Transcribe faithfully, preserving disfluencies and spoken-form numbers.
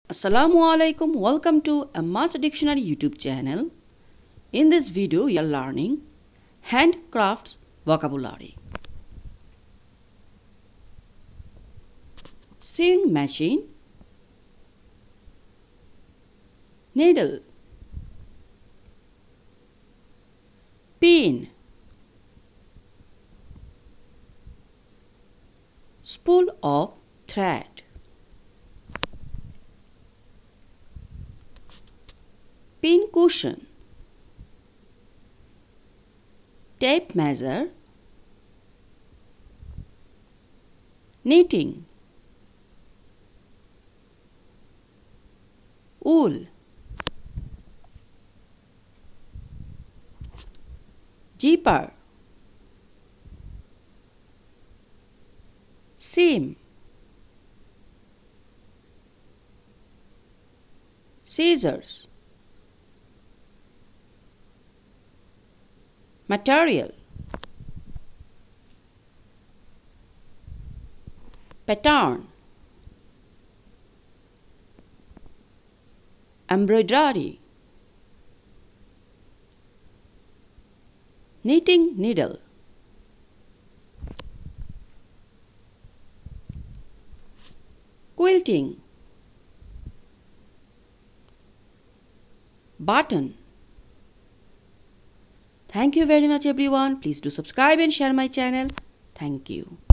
Assalamu alaikum. Welcome to Amma's Dictionary YouTube channel. In this video, we are learning handcrafts vocabulary. Sewing machine, needle, pin, spool of thread, pin cushion, tape measure, knitting, wool, zipper, seam, scissors, material, pattern, embroidery, knitting needle, quilting, button. Thank you very much everyone. Please do subscribe and share my channel. Thank you.